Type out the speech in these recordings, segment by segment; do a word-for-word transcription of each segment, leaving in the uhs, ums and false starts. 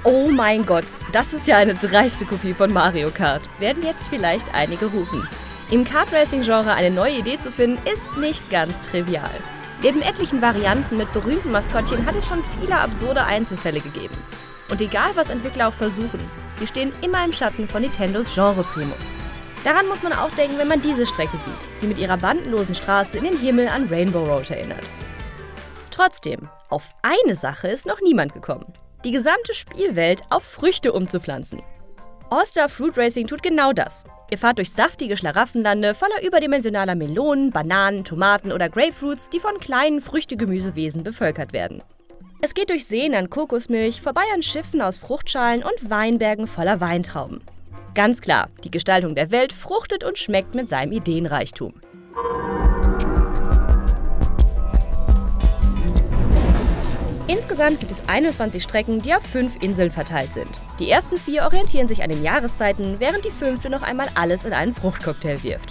Oh mein Gott, das ist ja eine dreiste Kopie von Mario Kart, werden jetzt vielleicht einige rufen. Im Kart-Racing-Genre eine neue Idee zu finden, ist nicht ganz trivial. Neben etlichen Varianten mit berühmten Maskottchen hat es schon viele absurde Einzelfälle gegeben. Und egal was Entwickler auch versuchen, sie stehen immer im Schatten von Nintendos Genre-Primus. Daran muss man auch denken, wenn man diese Strecke sieht, die mit ihrer bandenlosen Straße in den Himmel an Rainbow Road erinnert. Trotzdem, auf eine Sache ist noch niemand gekommen: die gesamte Spielwelt auf Früchte umzupflanzen. All-Star Fruit Racing tut genau das. Ihr fahrt durch saftige Schlaraffenlande voller überdimensionaler Melonen, Bananen, Tomaten oder Grapefruits, die von kleinen Früchte-Gemüsewesen bevölkert werden. Es geht durch Seen an Kokosmilch, vorbei an Schiffen aus Fruchtschalen und Weinbergen voller Weintrauben. Ganz klar, die Gestaltung der Welt fruchtet und schmeckt mit seinem Ideenreichtum. Insgesamt gibt es einundzwanzig Strecken, die auf fünf Inseln verteilt sind. Die ersten vier orientieren sich an den Jahreszeiten, während die fünfte noch einmal alles in einen Fruchtcocktail wirft.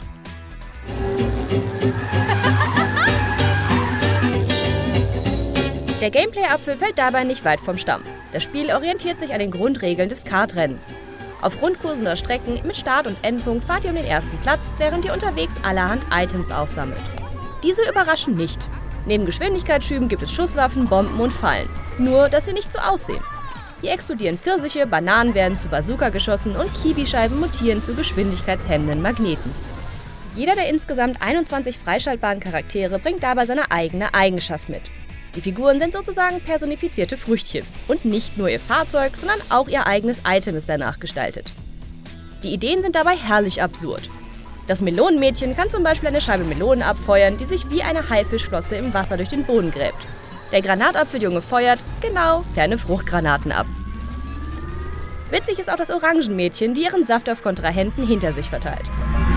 Der Gameplay-Apfel fällt dabei nicht weit vom Stamm. Das Spiel orientiert sich an den Grundregeln des Kartrennens. Auf Rundkursen oder Strecken mit Start- und Endpunkt fahrt ihr um den ersten Platz, während ihr unterwegs allerhand Items aufsammelt. Diese überraschen nicht. Neben Geschwindigkeitsschüben gibt es Schusswaffen, Bomben und Fallen. Nur, dass sie nicht so aussehen. Hier explodieren Pfirsiche, Bananen werden zu Bazooka geschossen und Kiwischeiben mutieren zu geschwindigkeitshemmenden Magneten. Jeder der insgesamt einundzwanzig freischaltbaren Charaktere bringt dabei seine eigene Eigenschaft mit. Die Figuren sind sozusagen personifizierte Früchtchen. Und nicht nur ihr Fahrzeug, sondern auch ihr eigenes Item ist danach gestaltet. Die Ideen sind dabei herrlich absurd. Das Melonenmädchen kann zum Beispiel eine Scheibe Melonen abfeuern, die sich wie eine Haifischflosse im Wasser durch den Boden gräbt. Der Granatapfeljunge feuert, genau, kleine Fruchtgranaten ab. Witzig ist auch das Orangenmädchen, die ihren Saft auf Kontrahenten hinter sich verteilt.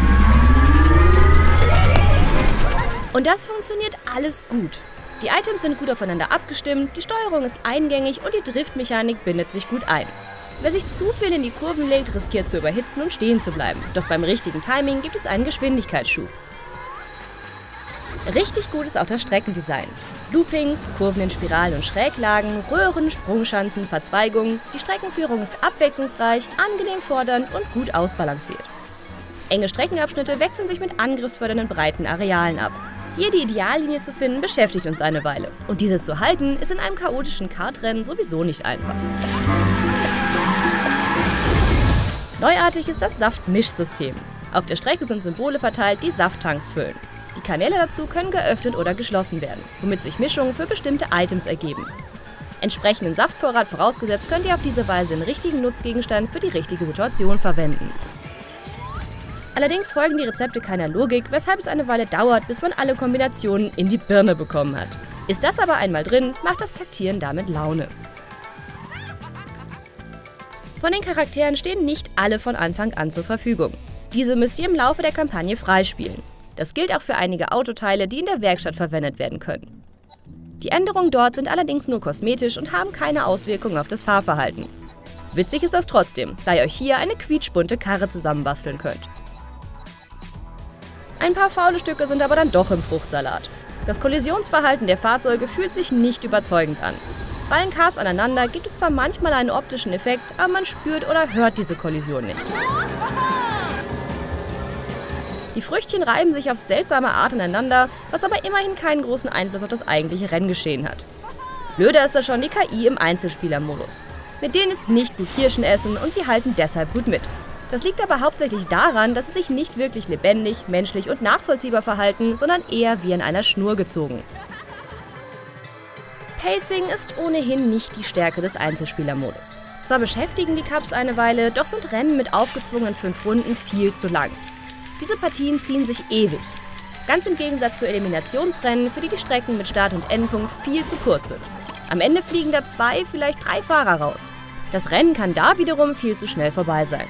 Und das funktioniert alles gut. Die Items sind gut aufeinander abgestimmt, die Steuerung ist eingängig und die Driftmechanik bindet sich gut ein. Wer sich zu viel in die Kurven legt, riskiert zu überhitzen und stehen zu bleiben. Doch beim richtigen Timing gibt es einen Geschwindigkeitsschub. Richtig gut ist auch das Streckendesign. Loopings, Kurven in Spiralen und Schräglagen, Röhren, Sprungschanzen, Verzweigungen. Die Streckenführung ist abwechslungsreich, angenehm fordernd und gut ausbalanciert. Enge Streckenabschnitte wechseln sich mit angriffsfördernden breiten Arealen ab. Hier die Ideallinie zu finden, beschäftigt uns eine Weile. Und diese zu halten, ist in einem chaotischen Kartrennen sowieso nicht einfach. Neuartig ist das Saftmischsystem. Auf der Strecke sind Symbole verteilt, die Safttanks füllen. Die Kanäle dazu können geöffnet oder geschlossen werden, womit sich Mischungen für bestimmte Items ergeben. Entsprechenden Saftvorrat vorausgesetzt, könnt ihr auf diese Weise den richtigen Nutzgegenstand für die richtige Situation verwenden. Allerdings folgen die Rezepte keiner Logik, weshalb es eine Weile dauert, bis man alle Kombinationen in die Birne bekommen hat. Ist das aber einmal drin, macht das Taktieren damit Laune. Von den Charakteren stehen nicht alle von Anfang an zur Verfügung. Diese müsst ihr im Laufe der Kampagne freispielen. Das gilt auch für einige Autoteile, die in der Werkstatt verwendet werden können. Die Änderungen dort sind allerdings nur kosmetisch und haben keine Auswirkungen auf das Fahrverhalten. Witzig ist das trotzdem, da ihr euch hier eine quietschbunte Karre zusammenbasteln könnt. Ein paar faule Stücke sind aber dann doch im Fruchtsalat. Das Kollisionsverhalten der Fahrzeuge fühlt sich nicht überzeugend an. Fallen Karts aneinander, gibt es zwar manchmal einen optischen Effekt, aber man spürt oder hört diese Kollision nicht. Die Früchtchen reiben sich auf seltsame Art aneinander, was aber immerhin keinen großen Einfluss auf das eigentliche Renngeschehen hat. Blöder ist da schon die K I im Einzelspielermodus. Mit denen ist nicht gut Kirschen essen und sie halten deshalb gut mit. Das liegt aber hauptsächlich daran, dass sie sich nicht wirklich lebendig, menschlich und nachvollziehbar verhalten, sondern eher wie an einer Schnur gezogen. Pacing ist ohnehin nicht die Stärke des Einzelspielermodus. Zwar beschäftigen die Cups eine Weile, doch sind Rennen mit aufgezwungenen fünf Runden viel zu lang. Diese Partien ziehen sich ewig. Ganz im Gegensatz zu Eliminationsrennen, für die die Strecken mit Start- und Endpunkt viel zu kurz sind. Am Ende fliegen da zwei, vielleicht drei Fahrer raus. Das Rennen kann da wiederum viel zu schnell vorbei sein.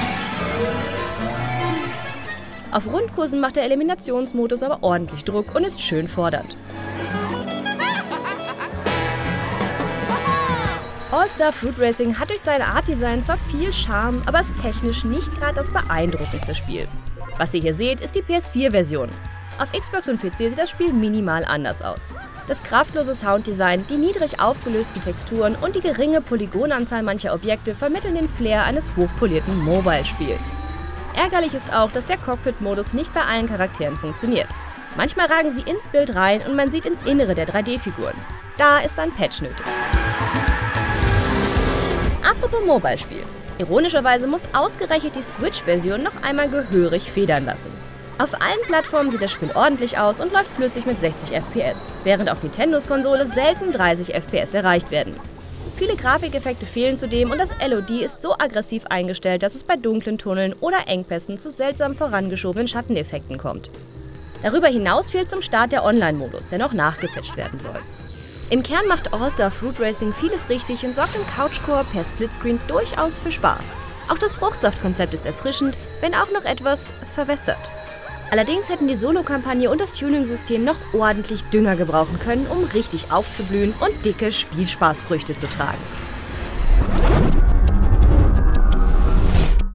Auf Rundkursen macht der Eliminationsmodus aber ordentlich Druck und ist schön fordernd. All-Star Fruit Racing hat durch seine Art-Design zwar viel Charme, aber ist technisch nicht gerade das beeindruckendste Spiel. Was ihr hier seht, ist die P S vier Version. Auf Xbox und P C sieht das Spiel minimal anders aus. Das kraftlose Sounddesign, die niedrig aufgelösten Texturen und die geringe Polygonanzahl mancher Objekte vermitteln den Flair eines hochpolierten Mobile-Spiels. Ärgerlich ist auch, dass der Cockpit-Modus nicht bei allen Charakteren funktioniert. Manchmal ragen sie ins Bild rein und man sieht ins Innere der drei D-Figuren. Da ist ein Patch nötig. Apropos Mobile-Spiel. Ironischerweise muss ausgerechnet die Switch-Version noch einmal gehörig federn lassen. Auf allen Plattformen sieht das Spiel ordentlich aus und läuft flüssig mit sechzig F P S, während auf Nintendos Konsole selten dreißig F P S erreicht werden. Viele Grafikeffekte fehlen zudem und das L O D ist so aggressiv eingestellt, dass es bei dunklen Tunneln oder Engpässen zu seltsam vorangeschobenen Schatteneffekten kommt. Darüber hinaus fehlt zum Start der Online-Modus, der noch nachgepatcht werden soll. Im Kern macht All-Star Fruit Racing vieles richtig und sorgt im Couch-Koop per Splitscreen durchaus für Spaß. Auch das Fruchtsaftkonzept ist erfrischend, wenn auch noch etwas verwässert. Allerdings hätten die Solo-Kampagne und das Tuning-System noch ordentlich Dünger gebrauchen können, um richtig aufzublühen und dicke Spielspaßfrüchte zu tragen.